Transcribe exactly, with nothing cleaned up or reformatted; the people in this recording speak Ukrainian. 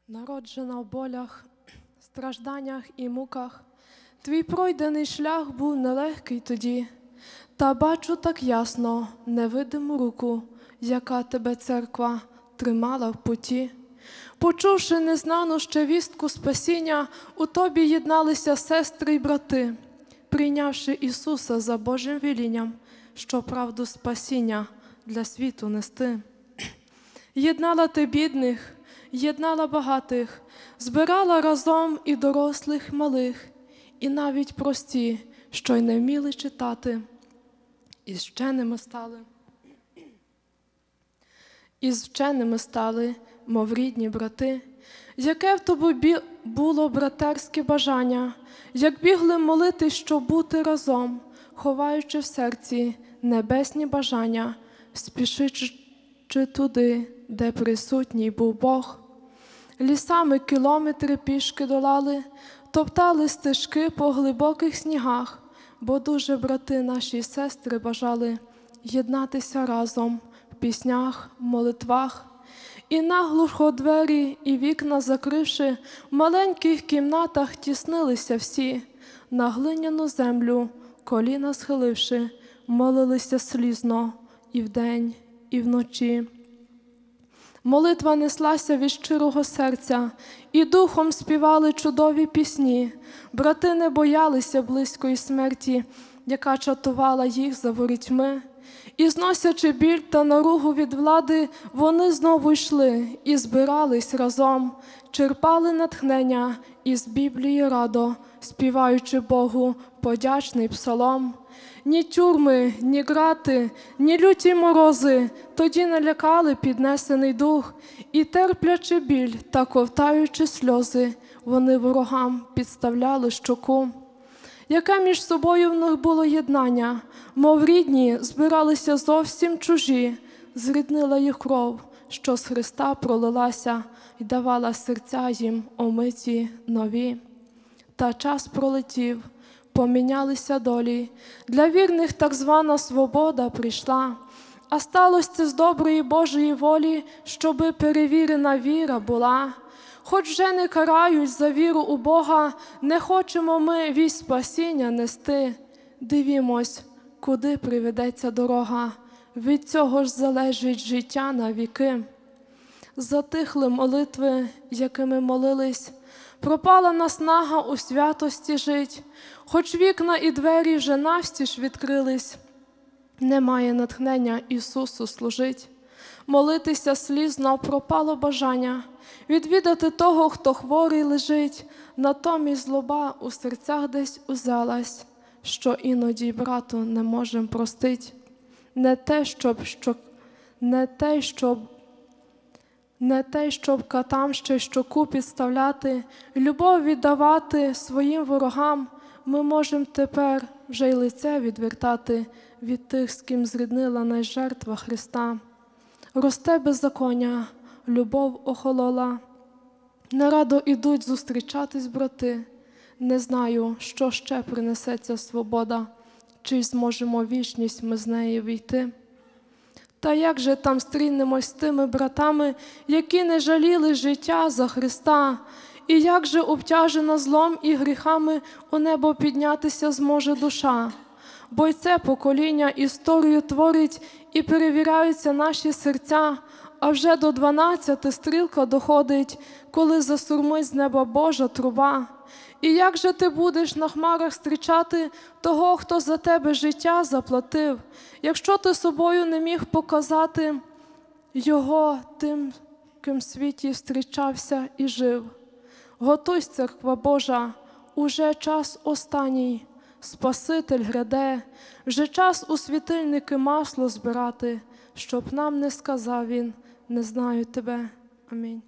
Народжена в болях, стражданнях і муках, твій пройдений шлях був нелегкий тоді, та бачу так ясно невидиму руку, яка тебе церква тримала в путі. Почувши незнану ще вістку спасіння, у тобі єдналися сестри й брати, прийнявши Ісуса за Божим велінням, що правду спасіння для світу нести. Єднала ти бідних, єднала багатих, збирала разом і дорослих, малих, і навіть прості, що й не вміли читати, із вченими стали. Із вченими стали, мов рідні брати, яке в тобі було братерське бажання, як бігли молитись, щоб бути разом, ховаючи в серці небесні бажання, спішичи туди, де присутній був Бог. Лісами кілометри пішки долали, топтали стежки по глибоких снігах, бо дуже брати наші сестри бажали єднатися разом в піснях, молитвах. І наглухо двері і вікна закривши, в маленьких кімнатах тіснилися всі, на глиняну землю коліна схиливши, молилися слізно і вдень, і вночі. Молитва неслася від щирого серця, і духом співали чудові пісні. Брати не боялися близької смерті, яка чатувала їх за ворітьми. І зносячи біль та наругу від влади, вони знову йшли і збирались разом, черпали натхнення із Біблії радо, співаючи Богу подячний псалом. Ні тюрми, ні грати, ні люті морози тоді не лякали піднесений дух, і терплячи біль та ковтаючи сльози, вони ворогам підставляли щоку. Яке між собою в них було єднання, мов рідні збиралися зовсім чужі, зріднила їх кров, що з Христа пролилася й давала серця їм омиті нові. Та час пролетів, помінялися долі, для вірних так звана свобода прийшла, а сталося це з доброї Божої волі, щоби перевірена віра була. Хоч вже не карають за віру у Бога, не хочемо ми вість спасіння нести. Дивімось, куди приведеться дорога, від цього ж залежить життя на віки. Затихли молитви, якими молились, пропала наснага у святості жить, хоч вікна і двері вже навстіж відкрились, немає натхнення Ісусу служить. Молитися слізно пропало бажання, відвідати того, хто хворий лежить, натомість злоба у серцях десь узялась, що іноді брату не можем простить. Не те, щоб, що, не те, щоб, не те, щоб катам ще щоку підставляти, любов віддавати своїм ворогам, ми можем тепер вже й лице відвертати від тих, з ким зріднила нас жертва Христа. Росте беззаконня, любов охолола, нерадо ідуть зустрічатись брати. Не знаю, що ще принесе ця свобода, чи зможемо вічність ми з неї війти. Та як же там стрінемось з тими братами, які не жаліли життя за Христа? І як же обтяжена злом і гріхами у небо піднятися зможе душа? Бо й це покоління історію творить і перевіряються наші серця, а вже до дванадцяти стрілка доходить, коли засурмить з неба Божа труба. І як же ти будеш на хмарах зустрічати того, хто за тебе життя заплатив, якщо ти собою не міг показати його тим, ким в світі зустрічався і жив? Готуйся, церква Божа, уже час останній, Спаситель гряде, вже час у світильники масло збирати, щоб нам не сказав він: не знаю тебе. Амінь.